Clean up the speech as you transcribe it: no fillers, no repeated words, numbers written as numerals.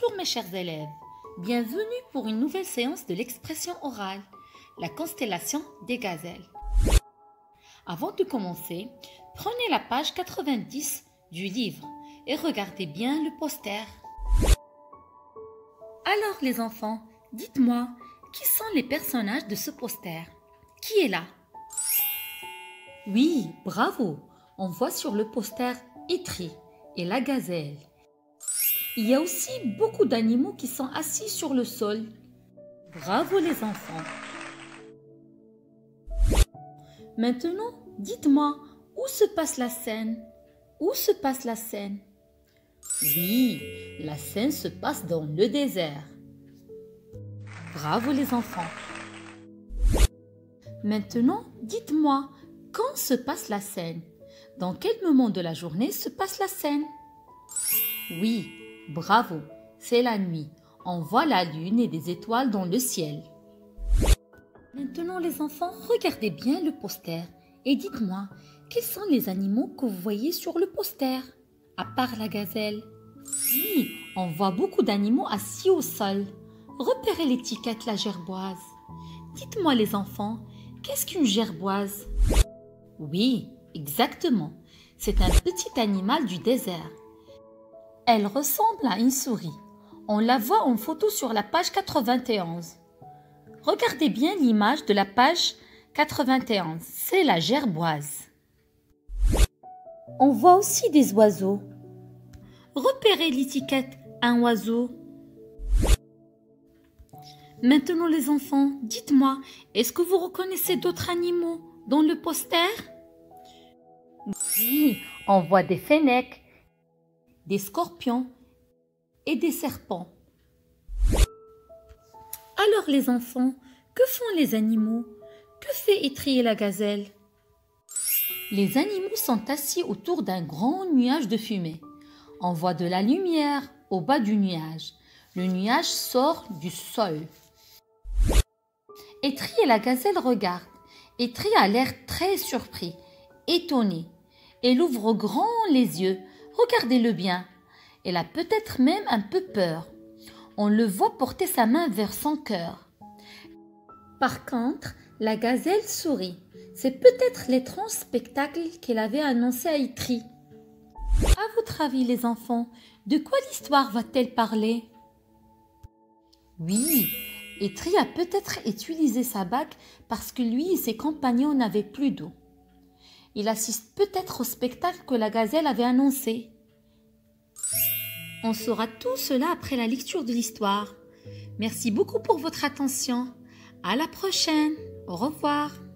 Bonjour mes chers élèves, bienvenue pour une nouvelle séance de l'expression orale, la constellation des gazelles. Avant de commencer, prenez la page 90 du livre et regardez bien le poster. Alors les enfants, dites-moi, qui sont les personnages de ce poster? Qui est là? Oui, bravo! On voit sur le poster Itri et la gazelle. Il y a aussi beaucoup d'animaux qui sont assis sur le sol. Bravo les enfants! Maintenant, dites-moi, où se passe la scène? Où se passe la scène? Oui, la scène se passe dans le désert. Bravo les enfants! Maintenant, dites-moi, quand se passe la scène? Dans quel moment de la journée se passe la scène? Oui, bravo, c'est la nuit. On voit la lune et des étoiles dans le ciel. Maintenant les enfants, regardez bien le poster et dites-moi, quels sont les animaux que vous voyez sur le poster, à part la gazelle? Oui, on voit beaucoup d'animaux assis au sol. Repérez l'étiquette la gerboise. Dites-moi les enfants, qu'est-ce qu'une gerboise? Oui, exactement. C'est un petit animal du désert. Elle ressemble à une souris. On la voit en photo sur la page 91. Regardez bien l'image de la page 91. C'est la gerboise. On voit aussi des oiseaux. Repérez l'étiquette un oiseau. Maintenant les enfants, dites-moi, est-ce que vous reconnaissez d'autres animaux dans le poster? Oui, on voit des fennecs, des scorpions et des serpents. Alors les enfants, que font les animaux? Que fait Itri et la gazelle? Les animaux sont assis autour d'un grand nuage de fumée. On voit de la lumière au bas du nuage. Le nuage sort du sol. Itri et la gazelle regardent. Itri a l'air très surpris, étonné. Elle ouvre grand les yeux. Regardez-le bien. Elle a peut-être même un peu peur. On le voit porter sa main vers son cœur. Par contre, la gazelle sourit. C'est peut-être l'étrange spectacle qu'elle avait annoncé à Itri. À votre avis, les enfants, de quoi l'histoire va-t-elle parler? Oui, Itri a peut-être utilisé sa bague parce que lui et ses compagnons n'avaient plus d'eau. Il assiste peut-être au spectacle que la gazelle avait annoncé. On saura tout cela après la lecture de l'histoire. Merci beaucoup pour votre attention. À la prochaine. Au revoir.